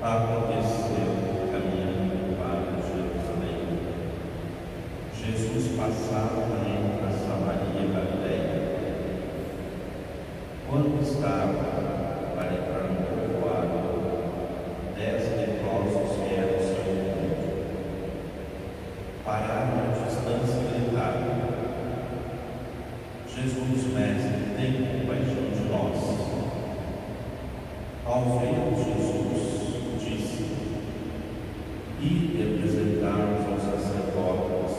Aconteceu caminhando para Jerusalém. Jesus passava entre a Samaria e a Galileia. Quando estava para entrar no povoado, 10 leprosos vieram ao seu encontro. Pararam à distância e gritaram: Jesus, mestre, tem compaixão de nós. Ao ver Jesus, disse: ide apresentar-vos aos sacerdotes.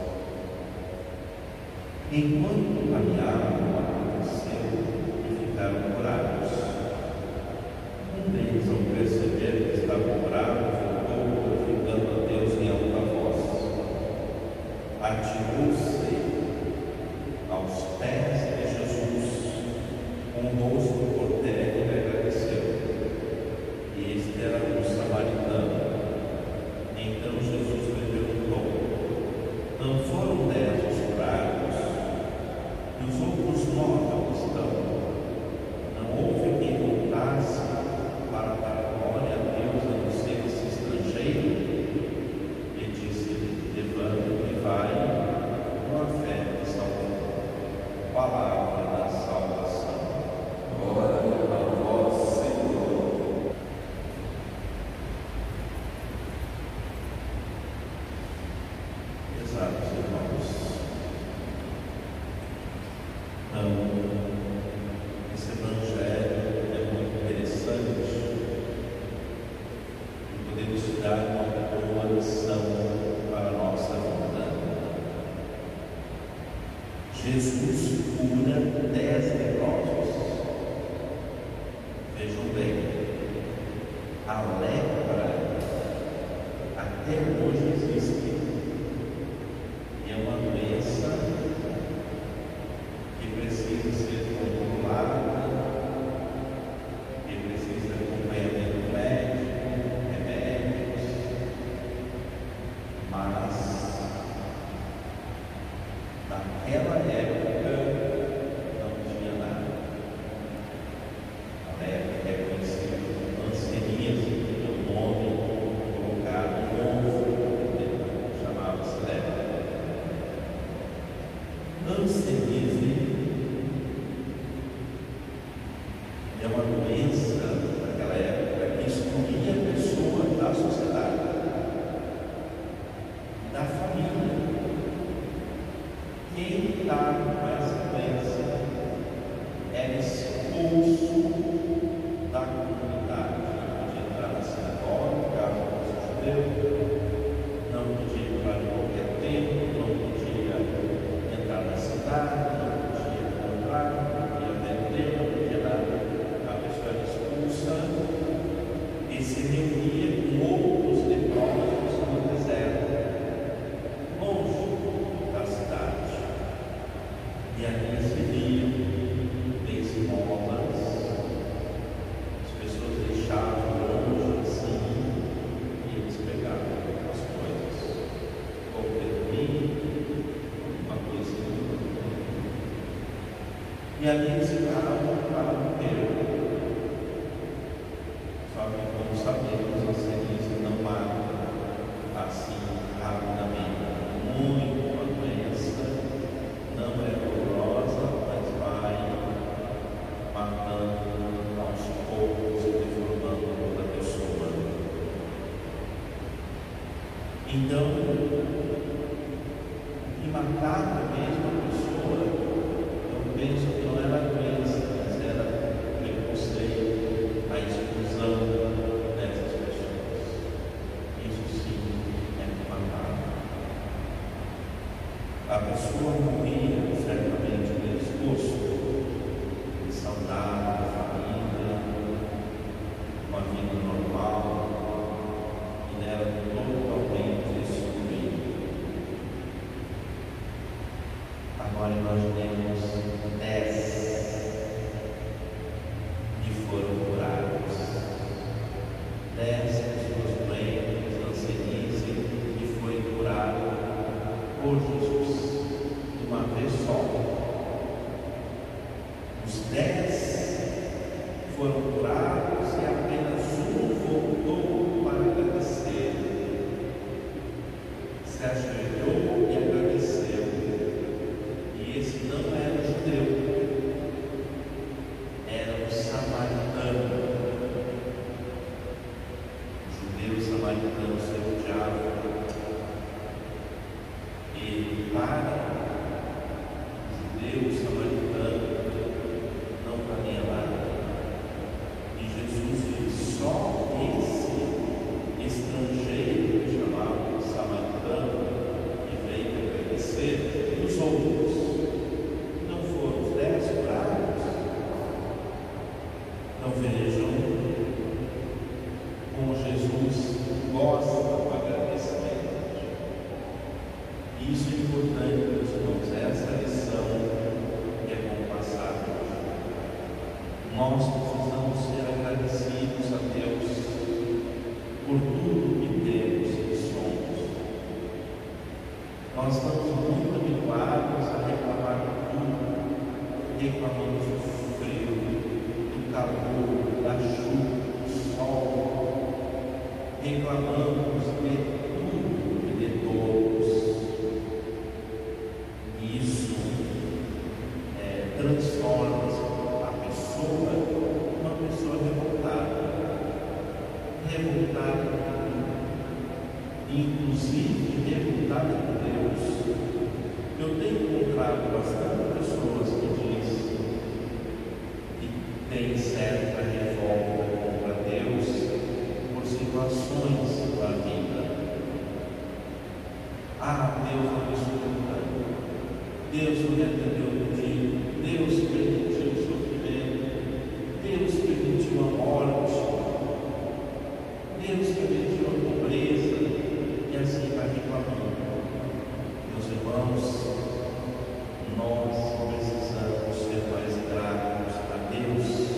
Enquanto caminhavam, aconteceu e ficaram curados. Um deles, ao perceber que estava curado, voltou glorificando a Deus em alta voz. Atirou-se aos pés de Jesus, com o rosto por terra, e lhe agradeceu. E este era um samaritano. Então Jesus lhe perguntou: não foram 10 os curados? E os outros 9 onde estão? Não houve quem voltasse para dar glória a Deus, a não ser esse estrangeiro? E disse-lhe: levanta-te e vai, tua fé te salvou. Palavra da salvação. Glória a vós, Senhor. Pesados irmãos, esse evangelho é muito interessante e podemos dar uma boa lição para a nossa vida. Jesus cura 10 leprosos. Vejam bem, a lepra até hoje existe, e é uma doença que precisa ser controlada, que precisa de acompanhamento médico, remédios, mas naquela época não tinha nada. Na época é conhecido como hanseníase, que é o nome colocado no ovo, chamava-se lepra. Hanseníase é uma doença naquela época que excluía a pessoa da sociedade, da família. Quem estava com essa doença era expulso da comunidade. Não podia entrar na sinagoga, caso fosse judeu, não podia entrar em qualquer templo, não podia entrar na cidade, não podia comprar, não podia vender, não podia nada. A pessoa era expulsa e se reunia com outros leprosos no deserto, longe da cidade. E ali serviam esmolas. As pessoas deixavam longe assim e eles pegavam as coisas, ou dormir, uma coisinha. E ali eles ficavam para morrer. Só que, como sabemos, a ciência não mata assim rapidamente. Muito uma doença, não é dolorosa, mas vai matando aos poucos e deformando toda a pessoa. Então, o que matava mesmo a pessoa, eu penso que não era a doença, mas era o preconceito, a exclusão dessas pessoas. Isso sim é que matava. A pessoa morria certamente no esforço de saudável, família, uma vida normal, e era totalmente excluída. Agora imaginemos 10 que foram curados, 10 pessoas doentes, hanseníase, que foi curado por Jesus de uma vez só. Os 10 foram curados e apenas um voltou samaritano ser o diabo. E para os judeus, samaritano não valia nada. E Jesus diz: só esse estrangeiro que chamava samaritano que veio agradecer, e os outros não foram os 10 bravos. Não vejam como Jesus gosta do agradecimento. Isso é importante, meus irmãos, essa lição que é bom passar hoje. Nós precisamos ser agradecidos a Deus por tudo que temos e somos. Nós estamos muito habituados a reclamar de tudo. Reclamamos do frio, do calor, da chuva, do sol. Reclamamos de tudo e de todos. E isso transforma a pessoa numa pessoa revoltada. Revoltada com tudo, inclusive revoltada com Deus. Eu tenho encontrado bastante pessoas que dizem que têm certa revolta contra Deus por situações da vida. Deus não me escuta, Deus não me atendeu no dia, Deus permitiu o sofrimento, Deus permitiu a morte, Deus permitiu a pobreza, e assim vai reclamando. Meus irmãos, nós precisamos ser mais gratos a Deus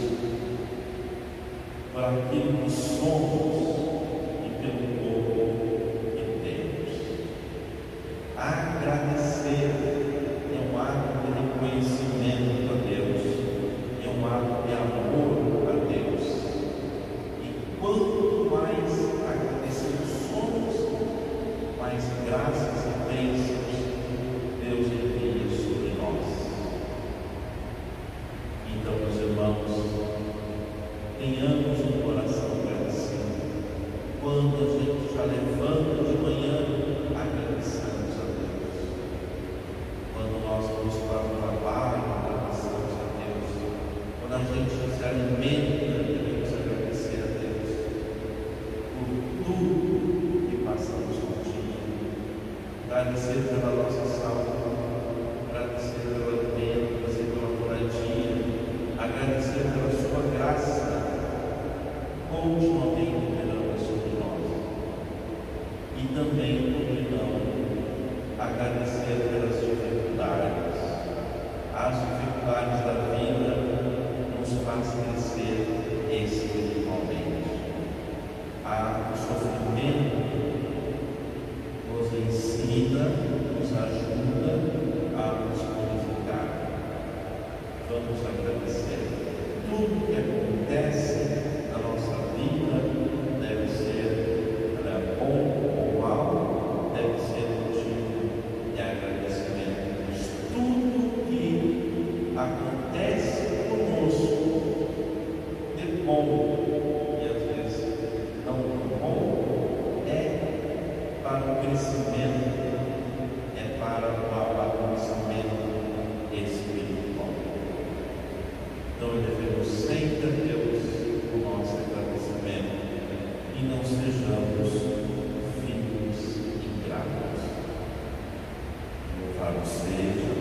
por aquilo que somos e pelo pouco que temos. Agradecer é um ato de reconhecimento a Deus, é um ato de amor a Deus. E quanto mais agradecidos somos, mais graças e bênçãos Deus envia sobre nós. Então, meus irmãos, tenhamos um coração agradecido. Quando a gente já levanta de manhã, agradecemos a Deus. Quando nós vamos para o trabalho, agradecemos a Deus. Quando a gente se alimenta, devemos agradecer a Deus por tudo que passamos no dia. Agradecer pela nossa saúde, agradecer pelo alimento, agradecer pela moradia, agradecer pela sua graça continuamente derrama sobre nós. E também, por que não, agradecer pelas dificuldades. As dificuldades da vida nos faz crescer espiritualmente. O sofrimento nos ensina, nos ajuda a nos purificar. Vamos agradecer. Tudo que acontece na nossa vida deve ser bom ou mal, deve ser motivo de agradecimento. Mas tudo que acontece conosco de bom e às vezes não tão bom é para o crescimento, é para o amadurecimento espiritual. Então devemos sempre a Deus o nosso agradecimento e não sejamos filhos ingratos. Louvado seja